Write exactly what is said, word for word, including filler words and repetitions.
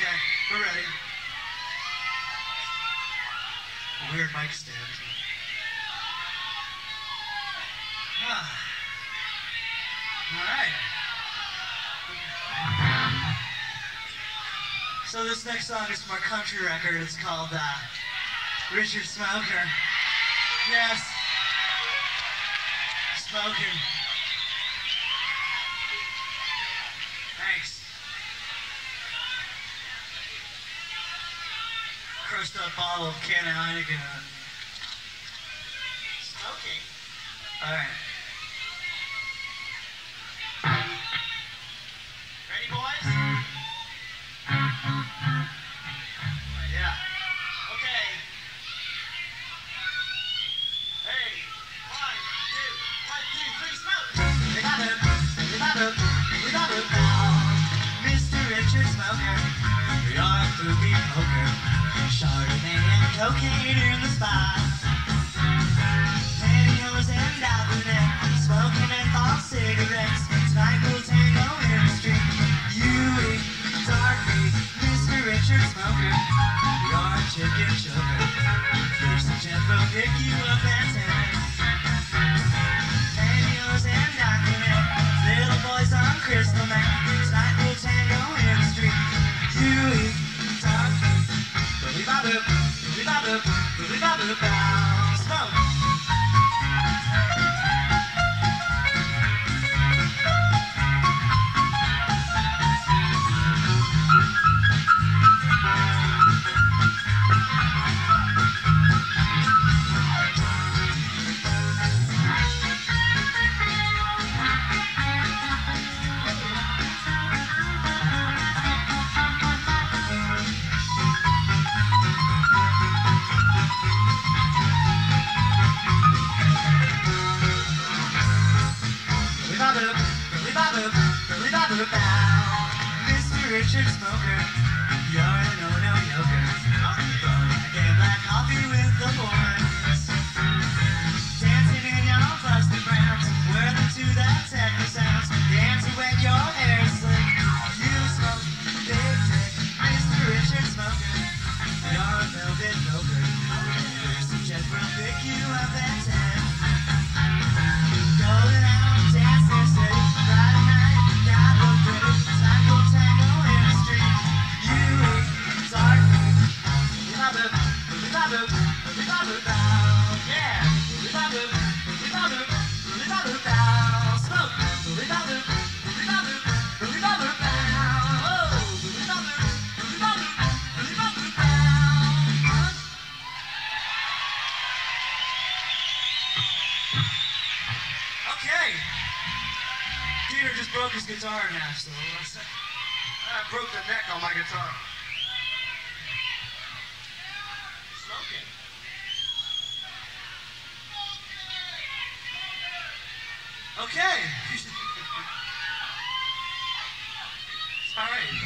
Okay, we're ready. A weird mic stand. Ah. All right. So this next song is from our country record. It's called uh, Richard Smoker. Yes. Smoking. Thanks. Crushed up bottle of can of Heineken. Smoking. All right. Ready, boys? Yeah. Okay. Hey. One, two, one, two, three, smoke. We got it. We got it. We got it now. Mister Richard Smoker. We are movie poker. Chardonnay and cocaine in the spot. Pantyhose and Albunet. Smoking and false cigarettes. Tonight we'll tango in the street. You eat dark meat. Mister Richard Smoker. We are chicken sugar. Here's the jet will pick you up at ten. Pantyhose and Albunet. Little boys on crystal meth. Tonight we'll tango in the street. You eat dark meat. Boop, boop, boop, boop, boop, boop, boop, smoke. Mister Richard Smoker, you're a no-no yoker. Drinking black coffee with the boys. Dancing in your plastic browns. Wear them to that techno sounds. Dancing when your hair's slick. You smoke big dick. Mister Richard Smoker, you're a velvet poker. There's some jet will pick you up at ten. Going out, dancing city. Friday night, got look pretty. Tango, tango in the street. You eat dark meat. Boop, boop, boop, boop, boop, boop, yeah. Boop, boop, boop, boop, boop, boop, boop, boop, smoke. Boop, boop, boop, boop, boop, boop, boop, boop, boop. Oh, boop, boop, boop, boop, boop, boop, boop, boop, boop. Okay. Peter just broke his guitar in half, so let's... I broke the neck on my guitar. Smoking. Okay. All right.